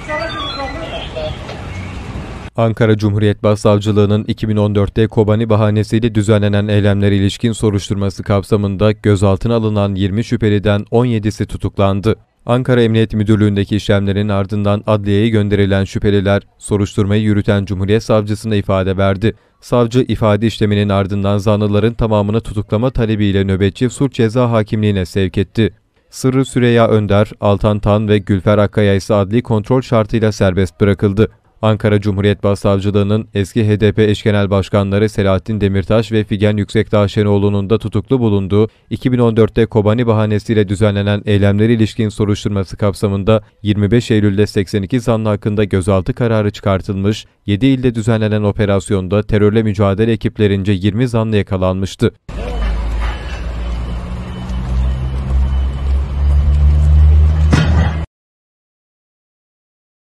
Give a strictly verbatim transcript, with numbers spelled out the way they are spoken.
Ankara Cumhuriyet Başsavcılığı'nın iki bin on dörtte Kobani bahanesiyle düzenlenen eylemlere ilişkin soruşturması kapsamında gözaltına alınan yirmi şüpheliden on yedisi tutuklandı. Ankara Emniyet Müdürlüğü'ndeki işlemlerin ardından adliyeye gönderilen şüpheliler, soruşturmayı yürüten Cumhuriyet Savcısına ifade verdi. Savcı, ifade işleminin ardından zanlıların tamamını tutuklama talebiyle nöbetçi sulh ceza hakimliğine sevk etti. Sırrı Süreyya Önder, Altan Tan ve Gülfer Akkaya ise adli kontrol şartıyla serbest bırakıldı. Ankara Cumhuriyet Başsavcılığı'nın eski H D P eş genel başkanları Selahattin Demirtaş ve Figen Yüksekdağ Şenoğlu'nun da tutuklu bulunduğu iki bin on dörtte Kobani bahanesiyle düzenlenen eylemlere ilişkin soruşturması kapsamında yirmi beş Eylül'de seksen iki zanlı hakkında gözaltı kararı çıkartılmış, yedi ilde düzenlenen operasyonda terörle mücadele ekiplerince yirmi zanlı yakalanmıştı.